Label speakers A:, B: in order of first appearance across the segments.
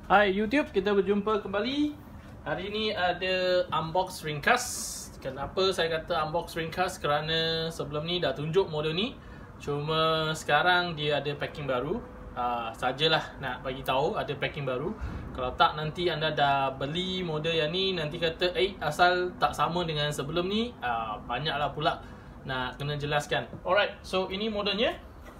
A: Hai YouTube, kita berjumpa kembali. Hari ini ada unbox ringkas. Kenapa saya kata unbox ringkas? Kerana sebelum ni dah tunjuk model ni, cuma sekarang dia ada packing baru. Sajalah nak bagi tahu ada packing baru. Kalau tak nanti anda dah beli model yang ni, nanti kata asal tak sama dengan sebelum ni. Banyaklah pula nak kena jelaskan. Alright, so ini modelnya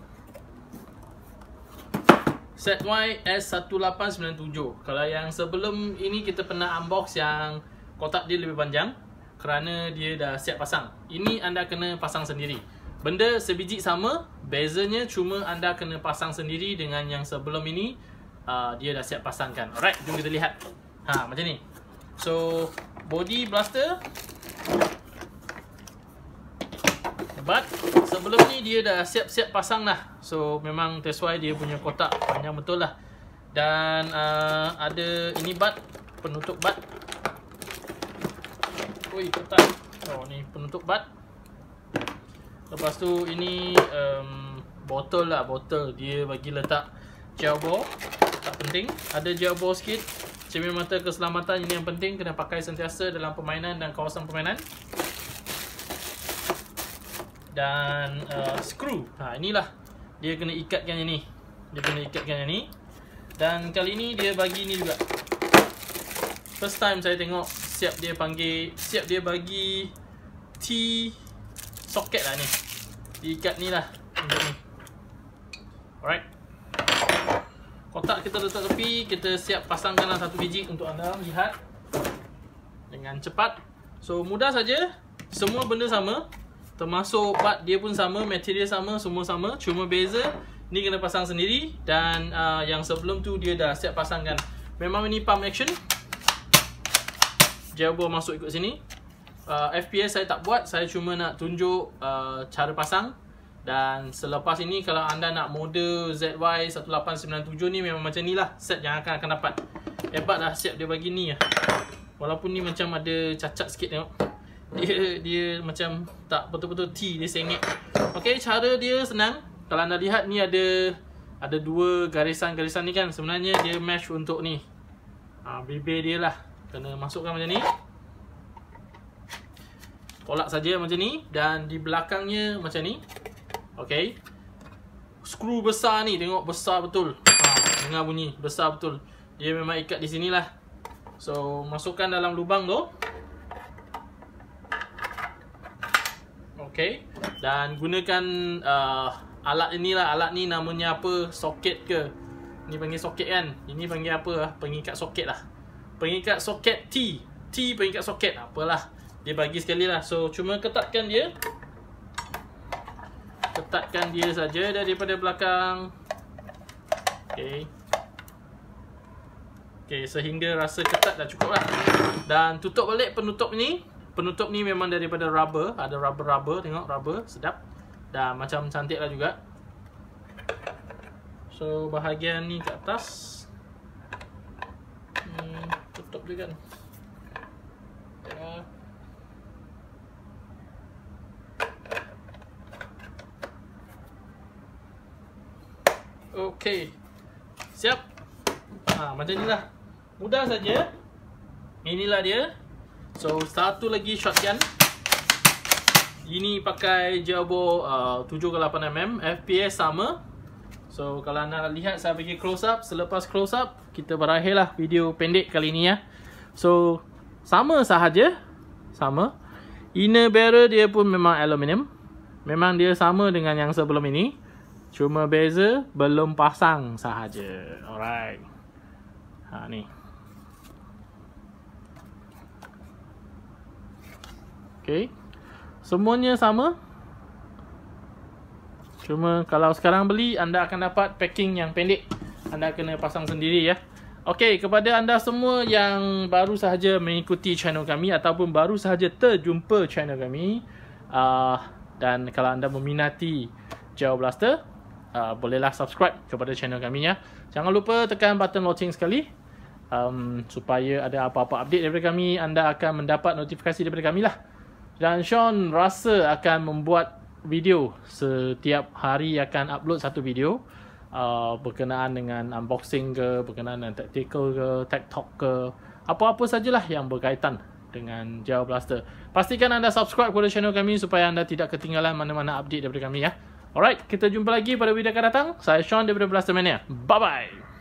A: Set Y S1897. Kalau yang sebelum ini kita pernah unbox yang kotak dia lebih panjang kerana dia dah siap pasang. Ini anda kena pasang sendiri. Benda sebiji sama, bezanya cuma anda kena pasang sendiri dengan yang sebelum ini. Dia dah siap pasangkan. Alright, jom kita lihat. Macam ni. So, body blaster. But sebelum ni dia dah siap-siap pasang lah. So memang that's why dia punya kotak panjang betul lah. Dan ada ini bat, penutup bat. Ui, kotak. Oh, ni penutup bat. Lepas tu ini botol lah, botol. Dia bagi letak gel ball. Tak penting. Ada gel ball sikit. Cermin mata keselamatan, ini yang penting. Kena pakai sentiasa dalam permainan dan kawasan permainan. Dan skru. Inilah dia kena ikatkan yang ni. Dia kena ikatkan yang ni. Dan kali ni dia bagi ni juga. First time saya tengok siap dia bagi T socket lah ni. Diikat ni lah untuk ni. Alright. Kotak kita letak tepi. Kita siap pasangkanlah satu biji untuk anda lihat dengan cepat. So mudah saja. Semua benda sama. Termasuk part dia pun sama, material sama, semua sama. Cuma beza, ni kena pasang sendiri. Dan yang sebelum tu dia dah siap pasangkan. Memang ini pump action. Gel ball masuk ikut sini. FPS saya tak buat, saya cuma nak tunjuk cara pasang. Dan selepas ini kalau anda nak model ZY1897 ni, memang macam ni lah set yang akan dapat. Hebat lah, siap dia bagi ni lah. Walaupun ni macam ada cacat sikit, tengok. Dia macam tak betul-betul T, dia sengit. Ok, cara dia senang. Kalau anda lihat ni ada dua garisan-garisan ni kan. Sebenarnya dia mesh untuk ni. Bibir dia lah. Kena masukkan macam ni. Tolak saja macam ni. Dan di belakangnya macam ni. Ok. Skru besar ni, tengok besar betul. Dengar bunyi, besar betul. Dia memang ikat di sini lah. So, masukkan dalam lubang tu. Okay. Dan gunakan alat inilah. Alat ni namanya apa? Soket ke? Ni panggil soket kan? Ini panggil apa? Pengikat soket lah. Pengikat soket T. T pengikat soket. Apalah. Dia bagi sekali lah. So cuma ketatkan dia. Ketatkan dia saja daripada belakang. Okay. Okay, sehingga rasa ketat dah cukup lah. Dan tutup balik penutup ni. Penutup ni memang daripada rubber. Ada rubber. Tengok rubber. Sedap. Dan macam cantik lah juga. So bahagian ni kat atas. Tutup dia kan. Okay. Siap. Macam ni lah. Mudah saja. Inilah dia. So, satu lagi shotgun. Ini pakai gel ball 7x8mm. FPS sama. So, kalau anda lihat, saya bagi close up. Selepas close up, kita berakhirlah video pendek kali ni ya. So, sama sahaja. Sama. Inner barrel dia pun memang aluminium. Memang dia sama dengan yang sebelum ini. Cuma beza, belum pasang sahaja. Alright. Ni. Okay. Semuanya sama. Cuma kalau sekarang beli, anda akan dapat packing yang pendek. Anda kena pasang sendiri ya. Okay, kepada anda semua yang baru sahaja mengikuti channel kami ataupun baru sahaja terjumpa channel kami, dan kalau anda meminati gel blaster, bolehlah subscribe kepada channel kami ya. Jangan lupa tekan button lonceng sekali, supaya ada apa-apa update daripada kami, anda akan mendapat notifikasi daripada kami lah. Dan Sean rasa akan membuat video. Setiap hari akan upload satu video. berkenaan dengan unboxing ke, berkenaan dengan tactical ke, tech talk ke, apa-apa sajalah yang berkaitan dengan Java Blaster. Pastikan anda subscribe kepada channel kami supaya anda tidak ketinggalan mana-mana update daripada kami ya. Alright, kita jumpa lagi pada video akan datang. Saya Sean daripada Blastermania. Bye-bye.